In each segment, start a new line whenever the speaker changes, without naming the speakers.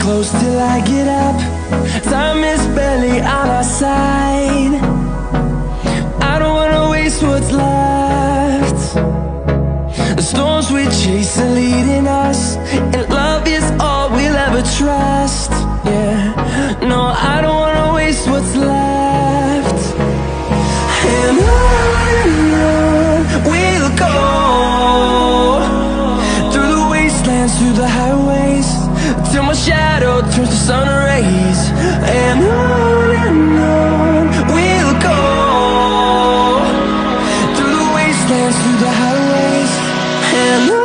close till I get up. Time is barely on our side. I don't wanna waste what's left. The storms we chase are leading us, and love is all we'll ever trust. Yeah, no, I don't wanna waste what's left. And on we'll go, through the wastelands, through the highways, till my shadow turns to sun rays. And on we'll go, through the wastelands, through the highways, and on we'll go.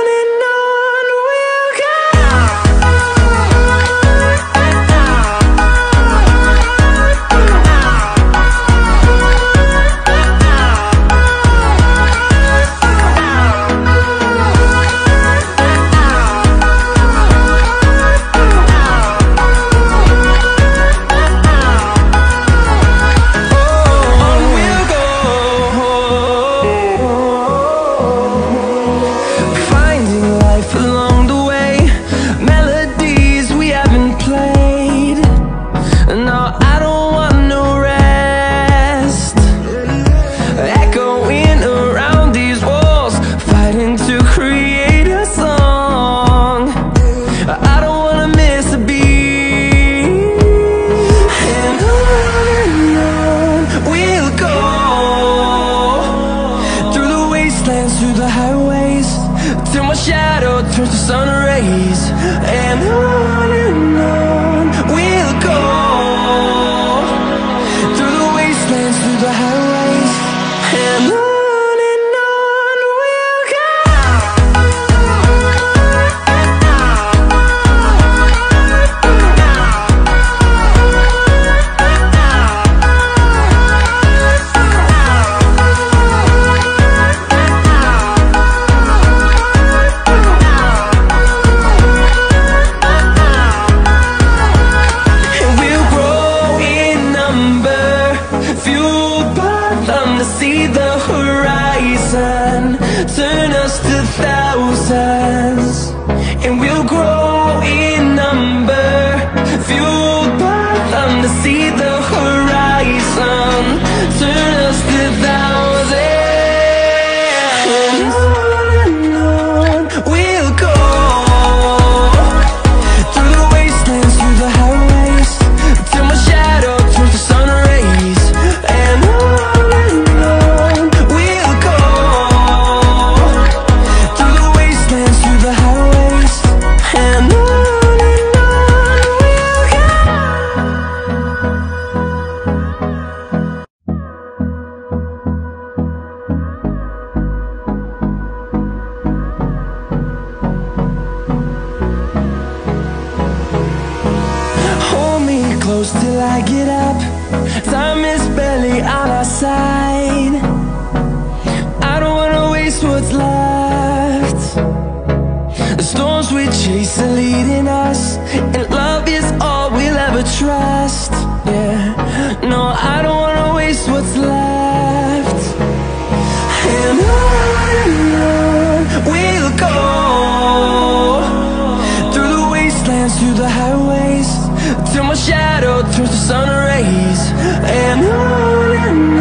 Through the highways, till my shadow turns to sun rays. And on we'll go, through the wastelands, through the highways, and on we'll go. See the horizon, turn us to thousands, and we'll grow in number, fueled by them to see the horizon, turn us to thousands. And on we'll go, through the wastelands, through the highways, till my shadow turns to sun rays. And close till I get up. Time is barely on our side. I don't wanna waste what's left. The storms we chase are leading us, and love is all we'll ever trust. Yeah, no, I don't wanna waste what's left. And on we'll go, through the wastelands, through the highways, till my shadow turns to sun rays. And on